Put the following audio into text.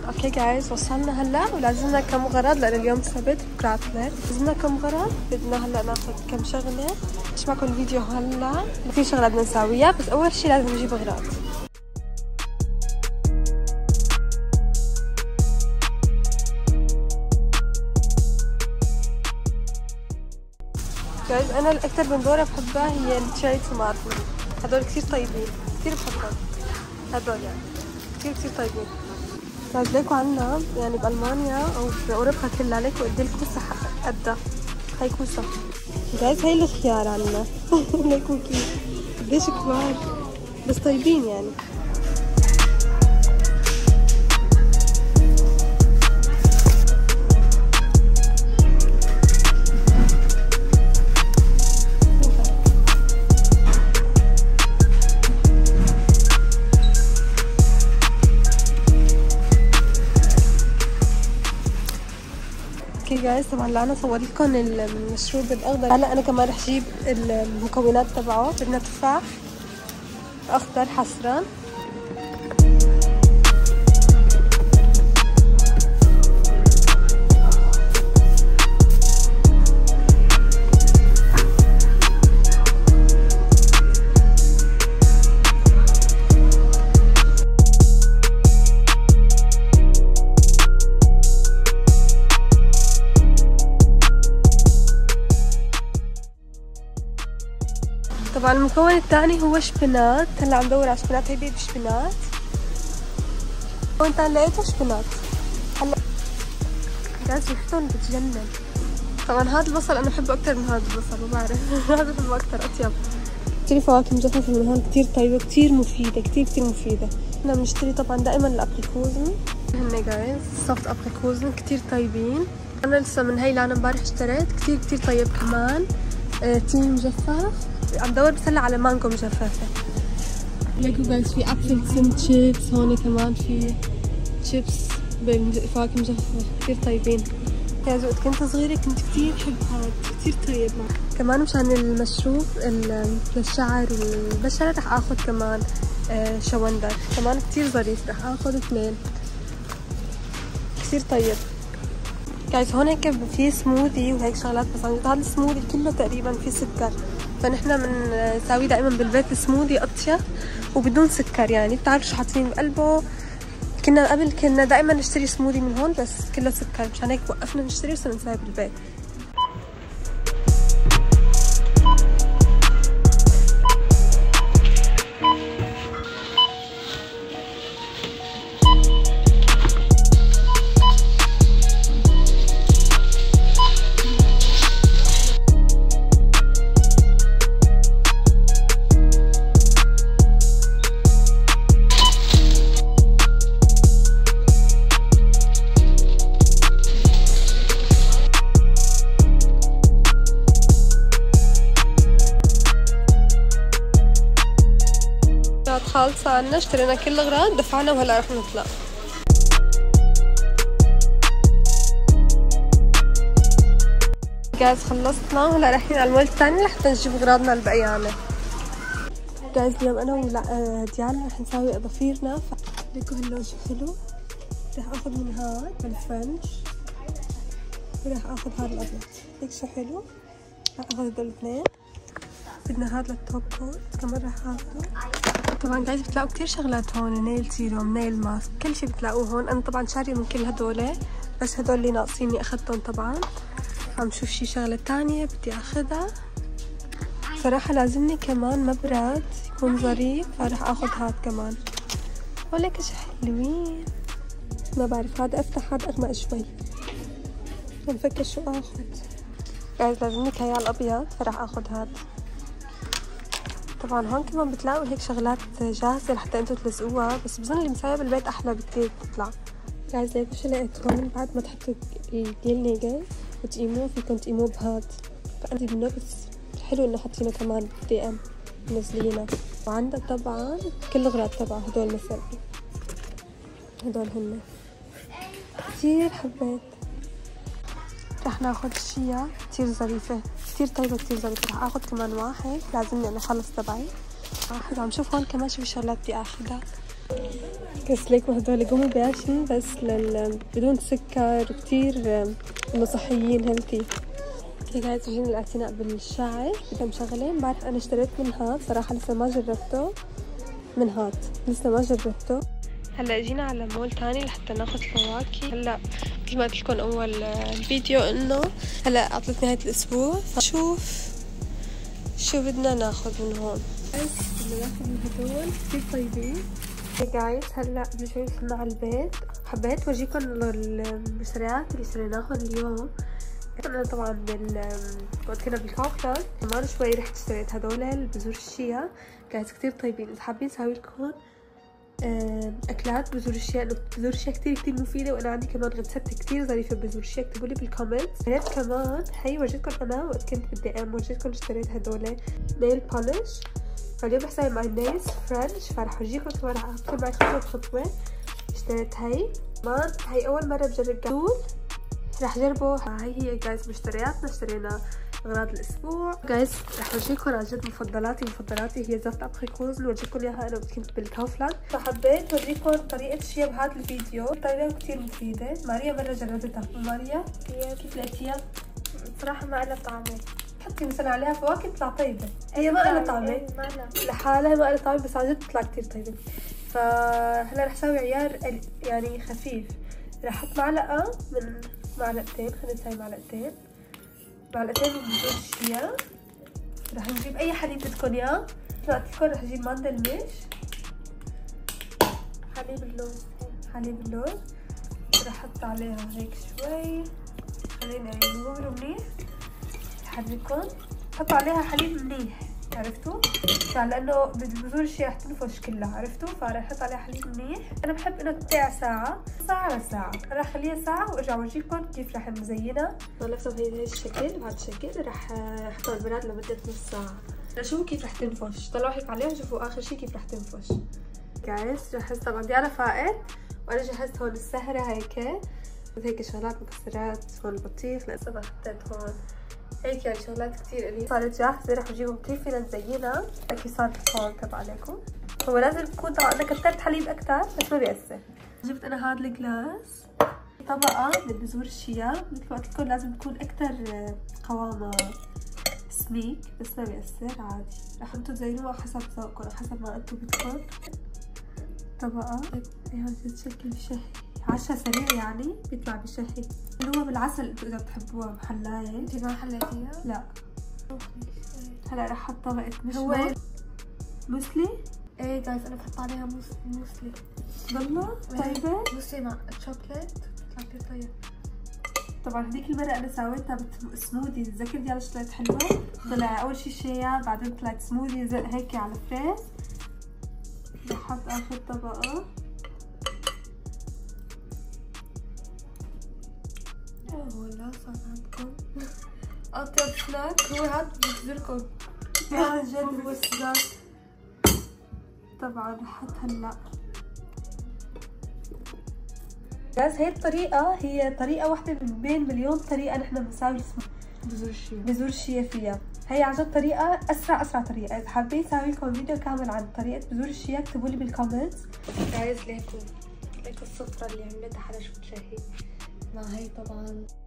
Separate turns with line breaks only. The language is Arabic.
اوكي جايز وصلنا هلا ولازمنا كم غرض لأن اليوم السبت بكره عطلة. لازمنا كم غرض، بدنا هلا ناخذ كم شغلة. مش معكم الفيديو هلا، في شغلة بدنا نساويها بس أول شي لازم نجيب غراض. جايز أنا الأكثر من دورة بحبها هي التشيري توماتو، هدول كثير طيبين، كثير بحبهم هدول يعني كثير طيبين. جايز ليكوا عنا يعني بألمانيا أو بأوروبا كلها ليكوا قد الكوسة قدها، هاي كوسة. جايز هاي الخيار عنا ليكوا كيف قديش كبار بس طيبين يعني. جايز طبعا انا صورت لكم المشروب الاخضر، هلا انا كمان رح اجيب المكونات تبعه. بدنا تفاح اخضر حسران، طبعا المكون الثاني هو شبنات. هلا عم دور على شبنات، هي بيد شبنات. المكون الثاني لقيته شبنات. هلا جايز ريحتهم بتجنن. طبعا هذا البصل انا بحبه اكثر من هذا البصل، ما بعرف هذا بحبه اكثر اطيب. بنشتري فواكه مجففه من هون كثير طيبه كثير مفيده، كثير مفيده. احنا بنشتري طبعا دائما الابريكوزن، هن جايز صفت ابريكوزن كثير طيبين. انا لسه من هي اللي انا امبارح اشتريت كثير طيب كمان. تين مجفف، عم دور بس هلا على مانجو مجففه. ليكو جايز في ابل سن شيبس، هون كمان في شيبس بالفواكه مجففه كثير طيبين. جايز وقت كنت صغيره كنت كثير احب هذا، كثير طيب. كمان مشان المشروب للشعر والبشره رح اخذ كمان شوندر كمان كثير ظريف، رح اخذ 2 كثير طيب. جايز هون هيك في سموذي وهيك شغلات، بس هذا السموذي كله تقريبا فيه سكر، فنحن بنساويه دائما بالبيت سموذي اطيب وبدون سكر. يعني بتعرفوا شو حاطين بقلبه. كنا قبل دائما نشتري سموذي من هون بس كله سكر، مشان هيك وقفنا نشتري وصرنا نسويه بالبيت. خالصة عنا، اشترينا كل الأغراض دفعنا وهلا رح نطلع. جايز خلصنا وهلا رايحين على المول الثاني لحتى نجيب أغراضنا البقيانة. جايز اليوم أنا وديانا رح نساوي أظافيرنا. ليكو هاللون شو حلو، رح آخذ من هاد بالفرنش ورح آخذ هاد الأبيض. ليك شو حلو، رح آخذ هدول 2. بدنا هاد للتوب كوت كمان رح آخذه. طبعا جايز بتلاقوا كتير شغلات هون، نيل سيروم، نيل ماسك، كل شي بتلاقوه هون. انا طبعا شارية من كل هدول بس هدول اللي ناقصيني اخذتهم. طبعا عم شوف شي شغلة تانية بدي اخذها. صراحة لازمني كمان مبرد يكون ظريف، فرح اخذ هاد كمان. ولك شي حلوين، ما بعرف هذا افتح هذا اغمق شوي، عم فكر شو اخذ. جايز لازمني كيال ابيض فرح اخذ هاد. طبعا هون كمان بتلاقوا هيك شغلات جاهزة لحتى انتو تلزقوها، بس بظن اللي مساوية بالبيت احلى بكتير بتطلع. جايز ليكو شو لقيت هون، بعد ما تحطوا الجيل نيجل وتقيموه فيكم تقيموه بهاد، فعندي منه بس حلو انه حاطينه كمان DM منزلينه. وعندها طبعا كل الاغراض تبع هدول مثل هدول هن كتير حبيت. رح ناخد اشياء كتير ظريفة كتير طيبة كتير ظريفة. رح اخد كمان 1، لازمني انا اخلص تبعي 1. وعم شوف هون كمان شو شغلات بدي اخدها. بس ليكوا هدول قوموا باشن بس بدون سكر كتير انه صحيين هيلثي. هيك هاي تجيني الاعتناء بالشعر بدهم مشغلين. بعرف انا اشتريت من هاد صراحة لسه ما جربته. من هاد لسه ما جربته. هلا جينا على مول تاني لحتى ناخذ فواكه. هلا مثل ما قلت لكم اول فيديو انه هلا عطلت نهاية الاسبوع فشوف شو بدنا ناخذ من هون. بدنا ناخذ من هدول كثير طيبين. جايز هلا بنشوي وصلنا على البيت. حبيت ورجيكم المشتريات اللي اشتريناهم اليوم. انا طبعا وقت كنا بالكوكلاند كمان شوي رحت اشتريت هدول البذور الشيا. جايز كتير طيبين. اذا حابين اسوي لكم اكلات بذور الشيا، انه بذور الشيا كتير مفيده، وانا عندي كمان غرزات كتير ظريفه بذور الشيا، اكتبوا لي بالكومنت. اشتريت كمان هي ورجيتكم انا وقت كنت بالدي ام ورجيتكم اشتريت هدول نيل بولش. فاليوم بحسوي ماي نيلز فرنش فرح ارجيكم كمان احكي معي خطوه بخطوه. اشتريت هي كمان. هي اول مره بجرب جول رح جربه. هي جايز مشترياتنا. اشترينا اغراض الاسبوع. جايز رح اورجيكم عن جد مفضلاتي هي زفت ابخي كوز. ورجيكم اياها انا كنت بالكوفلاند. فحبيت اورجيكم طريقه شيء بهذا الفيديو. طريقه كثير مفيده. ماريا مره جربتها. ماريا كيف لقيتيها؟
بصراحة ما لها طعمة.
حطي مثلا عليها فواكه تطلع طيبه. هي ما لها طعمه لحالها، ما لها طعمه بس عن جد بتطلع كثير طيبه. فهلا رح اسوي عيار يعني خفيف. رح احط معلقه من معلقتين. خلينا نسوي معلقتين من بذور الشيا. رح نجيب اي حليب بدكم اياه. طلعت لكم رح اجيب ماندل مش حليب اللوز. رح احط عليها هيك شوي. خلينا نغمره منيح. حركهم. حطوا عليها حليب منيح. عرفتوا؟ عشان لانه بذور الشيا رح تنفش كلها. عرفتوا؟ فرح احط عليها حليب منيح. انا بحب انه تنقع ساعه لساعه. انا رح اخليها ساعه وارجع اورجيكم كيف رح نزينها. غلفتها بهي الشكل. بهذا الشكل رح احطها بالبراد لمده نص ساعه. شوفوا كيف رح تنفش. طلعوا هيك عليها وشوفوا اخر شيء كيف رح تنفش. جايز جهزت طبعا ديانا فائت. وانا جهزت هون السهره هيك شغلات مكسرات. هون البطيخ لسه ما حطيت هون هيك يعني شغلات كتير الي صارت جاهزه. رح اجيبهم كيف فينا نزينها. اكيد صارت هون تبع عليكم. هو لازم تكون طبعا انا كترت حليب اكثر بس ما بيأثر. جبت انا هذا الجلاس طبقه من بذور الشيا. مثل ما قلت لكم لازم تكون اكثر قوامها سميك بس ما بيأثر عادي. رح انتم تزينوها حسب ذوقكم حسب ما انتم بدكم. طبقه هذا الشكل شهي. عشا سريع يعني بيطلع بشهي. اللي هو بالعسل انتوا اذا بتحبوها محلايه.
انتي ما حليتيها؟
لا. هلا رح احط طبقه مشروب. موسلي؟
ايه جايز انا بحط عليها موسلي.
والله طيبه؟
موسلي مع شوكليت بتطلع كثير طيب.
طبعا هذيك المره انا سويتها بسموذي. تذكر ديالا طلعت حلوه. طلع اول شيء شيا بعدين طلعت سموذي هيك على فريز. رح احط اخر طبقه.
ولا صار عندكم اطيب سناك هو هاد بجزركم.
عن جد هو السناك. طبعا رح احط هلا. بس هي الطريقة هي طريقة واحدة من بين مليون طريقة نحن بنساوي بذور الشيا فيها. هي عن جد طريقة اسرع طريقة. اذا حابين اسوي لكم فيديو كامل عن طريقة بذور الشيا اكتبوا لي بالكومنتس. جايز ليكو السفرة اللي عملتها حدا شو بتشهي.
مع هي طبعا